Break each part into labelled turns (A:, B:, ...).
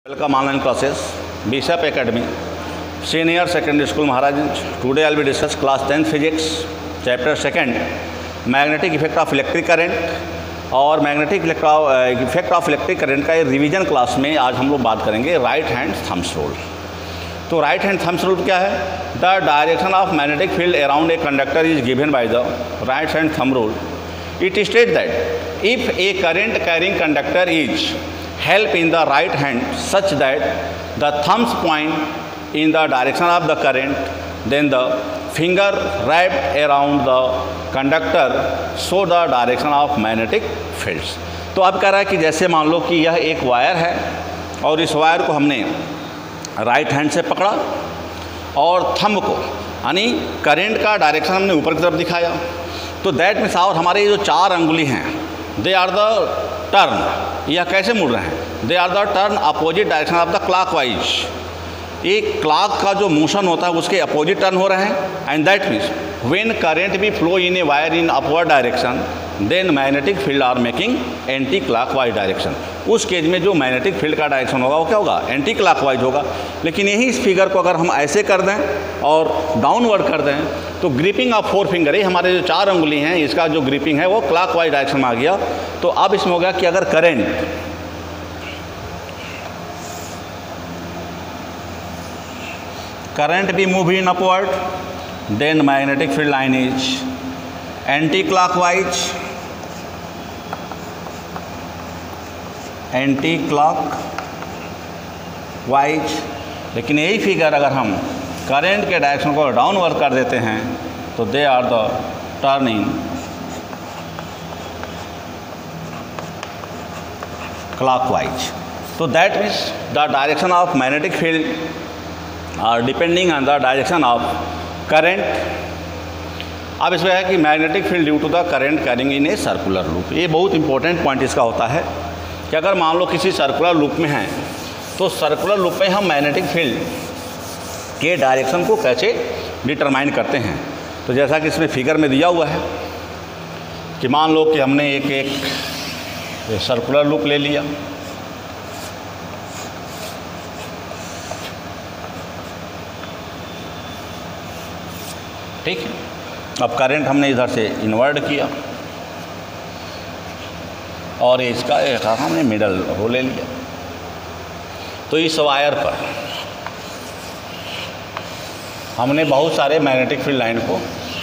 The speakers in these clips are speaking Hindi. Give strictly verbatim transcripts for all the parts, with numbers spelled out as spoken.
A: Welcome online classes, Bishop Academy, Senior Secondary School Maharajganj. Today I will be discuss class tenth physics, chapter second, magnetic effect of electric current और magnetic effect of electric current का ये रिवीजन क्लास में आज हम लोग बात करेंगे राइट हैंड थम्स रूल। तो राइट हैंड थम्स रूल क्या है? The direction of magnetic field around a conductor is given by the right hand thumb rule. It state that if a current carrying conductor is help in the right hand such that the thumbs point in the direction of the current, then the finger wrapped around the conductor show the direction of magnetic fields। तो अब कह रहा है कि जैसे मान लो कि यह एक वायर है और इस वायर को हमने राइट हैंड से पकड़ा और थंब को यानी करंट का डायरेक्शन हमने ऊपर की तरफ दिखाया, तो दैट मीन्स और हमारे ये जो चार अंगुली हैं दे आर द टर्न, यह कैसे मुड़ रहे हैं? They are the turn opposite direction of the clockwise. एक क्लॉक का जो मोशन होता है उसके अपोजिट टर्न हो रहे हैं। And that means when current भी flow in a wire in upward direction then magnetic field are making anti clockwise direction. उस केज में जो मैग्नेटिक फील्ड का डायरेक्शन होगा वो क्या होगा? एंटी क्लॉक वाइज होगा। लेकिन यही इस फिगर को अगर हम ऐसे कर दें और डाउनवर्ड कर दें तो ग्रिपिंग ऑफ फोर फिंगर, ये हमारे जो चार उंगली हैं इसका जो ग्रिपिंग है वो क्लॉक वाइज डायरेक्शन में आ गया। तो अब इसमें हो गया कि अगर करंट करंट भी move in upward then magnetic field line is anti clockwise anti clockwise. लेकिन यही फिगर अगर हम करंट के डायरेक्शन को डाउनवर्ड कर देते हैं तो they are the turning clockwise. तो that means the direction of magnetic field are depending on the direction of current. अब इसमें है कि magnetic field due to the current carrying in a circular loop. ये बहुत इंपॉर्टेंट पॉइंट इसका होता है कि अगर मान लो किसी सर्कुलर लूप में हैं तो सर्कुलर लूप में हम मैग्नेटिक फील्ड के डायरेक्शन को कैसे डिटरमाइन करते हैं। तो जैसा कि इसमें फिगर में दिया हुआ है कि मान लो कि हमने एक एक सर्कुलर लूप ले लिया, ठीक है। अब करंट हमने इधर से इन्वर्ट किया और इसका एक हमने मिडल वो ले लिया। तो इस वायर पर हमने बहुत सारे मैग्नेटिक फील्ड लाइन को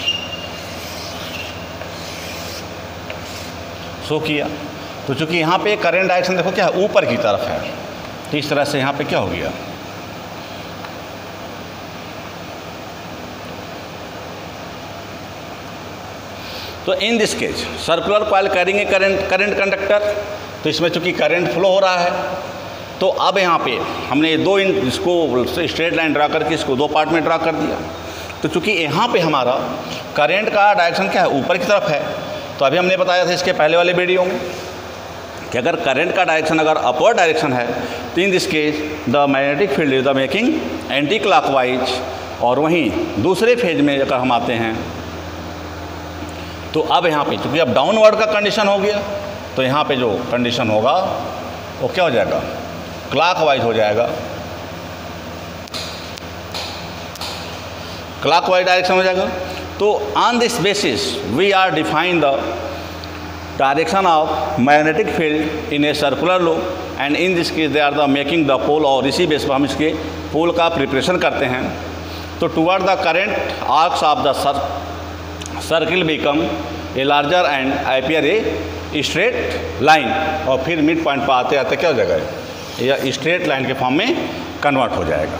A: शो किया। तो चूंकि यहाँ पे करंट डायरेक्शन देखो क्या है, ऊपर की तरफ है, तो इस तरह से यहाँ पे क्या हो गया, तो in this case circular coil carrying a current current conductor. तो इसमें चूंकि करंट फ्लो हो रहा है तो अब यहाँ पे हमने दो इन इसको स्ट्रेट लाइन ड्रा करके इसको दो पार्ट में ड्रा कर दिया। तो चूंकि यहाँ पे हमारा करंट का डायरेक्शन क्या है, ऊपर की तरफ है, तो अभी हमने बताया था इसके पहले वाले वीडियो में कि अगर करंट का डायरेक्शन अगर अपवर्ड डायरेक्शन है तो in this case the magnetic field is the making anti clockwise. और वहीं दूसरे फेज में अगर हम आते हैं तो अब यहाँ पे क्योंकि अब डाउनवर्ड का कंडीशन हो गया तो यहाँ पे जो कंडीशन होगा वो क्या हो जाएगा, क्लॉकवाइज हो जाएगा, क्लॉकवाइज डायरेक्शन हो जाएगा। तो on this basis we are define the direction of magnetic field in a circular loop and in this case they are the making the pole. और इसी बेस पर हम इसके पोल का प्रिपरेशन करते हैं। तो toward the current arcs of the sir circle become a larger and appear a straight line. और फिर मिड पॉइंट पर आते आते क्या हो जाएगा, यह स्ट्रेट लाइन के फॉर्म में कन्वर्ट हो जाएगा।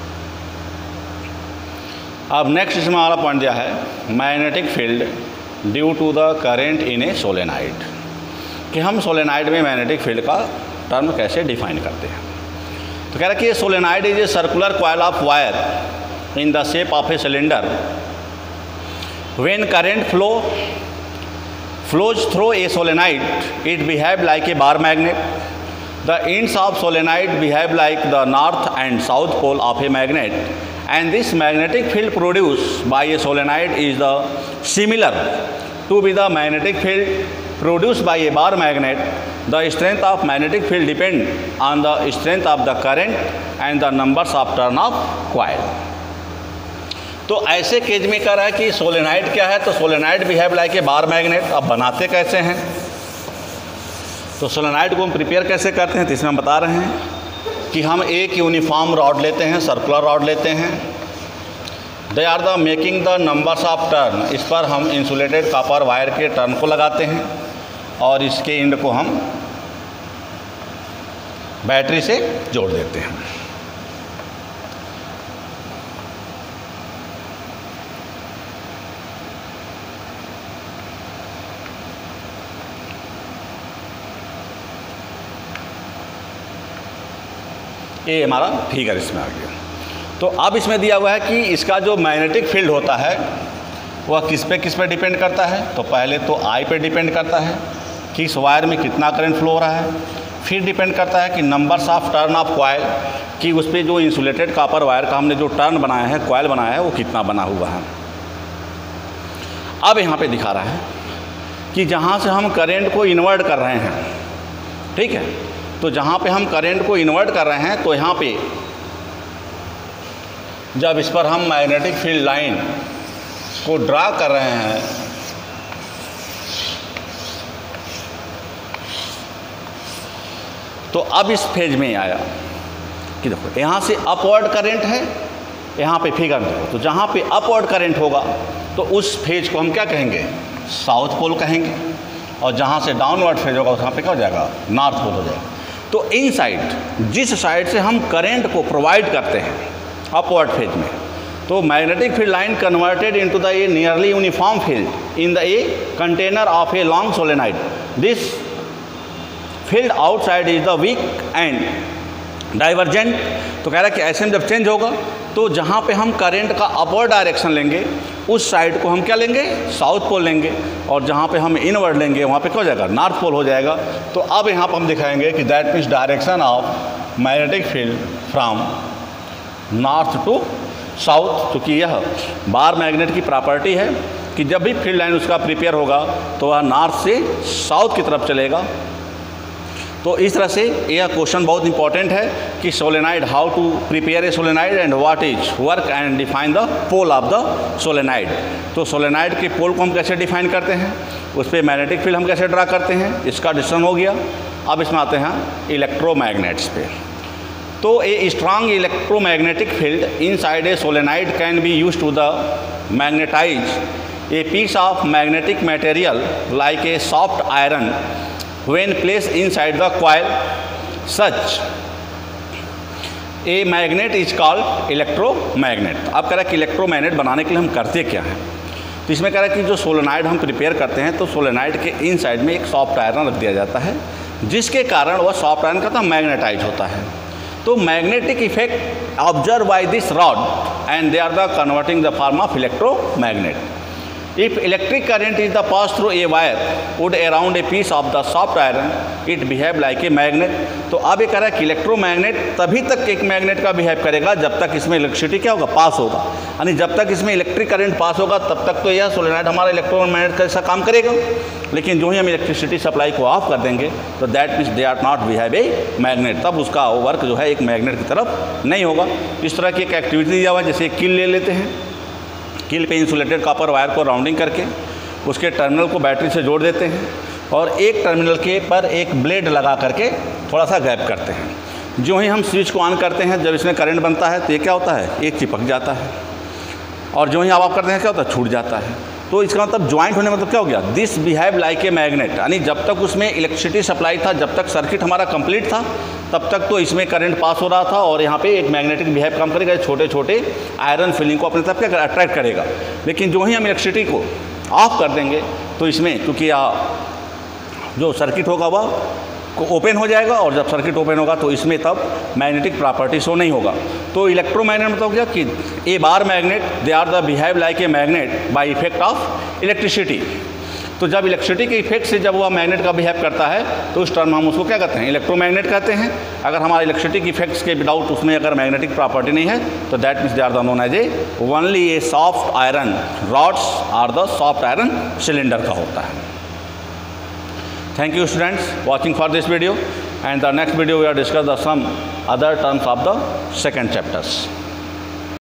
A: अब नेक्स्ट इसमें हमारा पॉइंट दिया है magnetic field due to the current in a solenoid, कि हम सोलेनाइड में मैग्नेटिक फील्ड का टर्म कैसे डिफाइन करते हैं। तो कह रहा है कि solenoid is a circular coil of wire in the shape of a cylinder. When current flow flows through a solenoid, it behave like a bar magnet. The ends of solenoid behave like the north and south pole of a magnet, and this magnetic field produced by a solenoid is the similar to be the magnetic field produced by a bar magnet the strength of magnetic field depend on the strength of the current and the numbers of turn of coil. तो ऐसे केज में कह रहा है कि सोलेनाइड क्या है, तो solenoid behave like a bar magnet. अब बनाते कैसे हैं, तो सोलेनाइड को हम प्रिपेयर कैसे करते हैं, तो इसमें हम बता रहे हैं कि हम एक यूनिफॉर्म रॉड लेते हैं, सर्कुलर रॉड लेते हैं। They are the making the numbers of turn, इस पर हम इंसुलेटेड कॉपर वायर के टर्न को लगाते हैं और इसके एंड को हम बैटरी से जोड़ देते हैं। ये हमारा फिगर इसमें आ गया। तो अब इसमें दिया हुआ है कि इसका जो मैग्नेटिक फील्ड होता है वह किस पे किस पे डिपेंड करता है। तो पहले तो आई पे डिपेंड करता है कि इस वायर में कितना करंट फ्लो हो रहा है, फिर डिपेंड करता है कि numbers of turn of coil, कि उस पर जो इंसुलेटेड कॉपर वायर का हमने जो टर्न बनाया है, कॉइल बनाया है, वो कितना बना हुआ है। अब यहाँ पे दिखा रहा है कि जहाँ से हम करंट को इन्वर्ट कर रहे हैं, ठीक है, तो जहाँ पे हम करंट को इन्वर्ट कर रहे हैं, तो यहाँ पे जब इस पर हम मैग्नेटिक फील्ड लाइन को ड्रा कर रहे हैं, तो अब इस फेज में आया कि देखो यहाँ से अपवर्ड करंट है, यहाँ पे फिगर देखो, तो जहाँ पे अपवर्ड करंट होगा तो उस फेज को हम क्या कहेंगे, साउथ पोल कहेंगे, और जहाँ से डाउनवर्ड फेज होगा वहाँ पे क्या हो जाएगा, नॉर्थ पोल हो जाएगा। तो इन साइड, जिस साइड से हम करंट को प्रोवाइड करते हैं अपवर्ड फेज में, तो magnetic field line converted into the a nearly uniform field in the a container of a long solenoid. This field outside is the weak and divergent. तो कह रहा है कि ऐसे में जब चेंज होगा तो जहाँ पे हम करंट का अपवर्ड डायरेक्शन लेंगे उस साइड को हम क्या लेंगे, साउथ पोल लेंगे, और जहाँ पे हम इनवर्ड लेंगे वहाँ पे क्या हो जाएगा, नॉर्थ पोल हो जाएगा। तो अब यहाँ पर हम दिखाएंगे कि that means direction of magnetic field from north to south, क्योंकि यह बार मैग्नेट की प्रॉपर्टी है कि जब भी फील्ड लाइन उसका प्रिपेयर होगा तो वह नॉर्थ से साउथ की तरफ चलेगा। तो इस तरह से यह क्वेश्चन बहुत इंपॉर्टेंट है कि solenoid, how to prepare a solenoid and what is work and define the pole of the solenoid. तो सोलेनाइड के पोल को हम कैसे डिफाइन करते हैं, उस पर मैग्नेटिक फील्ड हम कैसे ड्रा करते हैं, इसका डिस्कशन हो गया। अब इसमें आते हैं इलेक्ट्रोमैग्नेट्स पे। तो a strong electromagnetic field inside a solenoid can be used to the magnetize a piece of magnetic material like a soft iron when placed inside the coil. Such a magnet is called electromagnet। अब कह रहा है कि इलेक्ट्रोमैग्नेट बनाने के लिए हम करते क्या हैं, तो इसमें कह रहा है कि जो सोलेनाइड हम प्रिपेयर करते हैं तो सोलेनाइड के इन साइड में एक सॉफ्ट आयरन रख दिया जाता है, जिसके कारण वह सॉफ्ट आयरन का मैग्नेटाइज होता है। तो magnetic effect observe by this rod and they are the converting the form of electromagnet. If electric current is the pass through a wire would around a piece of the soft iron, it behave like a magnet। तो अब ये कह रहा है कि इलेक्ट्रोमैग्नेट तभी तक एक मैग्नेट का बिहेव करेगा जब तक इसमें इलेक्ट्रिसिटी क्या होगा, पास होगा, यानी जब तक इसमें इलेक्ट्रिक करंट पास होगा तब तक तो यह सोलेनाइड हमारा इलेक्ट्रोमैग्नेट का ऐसा काम करेगा। लेकिन जो ही हम इलेक्ट्रिसिटी सप्लाई को ऑफ कर देंगे तो that means they are not behave a magnet, तब उसका वर्क जो है एक मैग्नेट की तरफ नहीं होगा। इस तरह की एक एक्टिविटी दिया हुआ है, जैसे किल ले लेते हैं, किल पे इंसुलेटेड कॉपर वायर को राउंडिंग करके उसके टर्मिनल को बैटरी से जोड़ देते हैं और एक टर्मिनल के पर एक ब्लेड लगा करके थोड़ा सा गैप करते हैं। जो ही हम स्विच को ऑन करते हैं, जब इसमें करंट बनता है तो ये क्या होता है, एक चिपक जाता है, और जो ही आप ऑफ करते हैं क्या होता है, छूट जाता है। तो इसका मतलब ज्वाइंट होने मतलब क्या हो गया, this behave like a magnet, यानी जब तक उसमें इलेक्ट्रिसिटी सप्लाई था, जब तक सर्किट हमारा कंप्लीट था, तब तक तो इसमें करंट पास हो रहा था और यहाँ पे एक मैग्नेटिक बिहेव काम करेगा, छोटे छोटे आयरन फिलिंग को अपने तरफ क्या अट्रैक्ट करेगा। लेकिन जो ही हम इलेक्ट्रिसिटी को ऑफ कर देंगे तो इसमें क्योंकि जो सर्किट होगा वह को ओपन हो जाएगा, और जब सर्किट ओपन होगा तो इसमें तब मैग्नेटिक प्रॉपर्टी शो नहीं होगा। तो इलेक्ट्रोमैग्नेट मतलब क्या कि a bar magnet they are the behave like a magnet by effect of electricity. तो जब इलेक्ट्रिसिटी के इफेक्ट से जब वह मैग्नेट का बिहेव करता है तो उस टर्म हम उसको क्या कहते हैं, इलेक्ट्रोमैग्नेट कहते हैं। अगर हमारे इलेक्ट्रिसिटी के इफेक्ट्स के विदाउट उसमें अगर मैग्नेटिक प्रॉपर्टी नहीं है तो that means they are the known as a only a soft iron rods are the soft iron cylinder का होता है। Thank you students watching for this video, and the next video we will discuss the some other terms of the second chapters.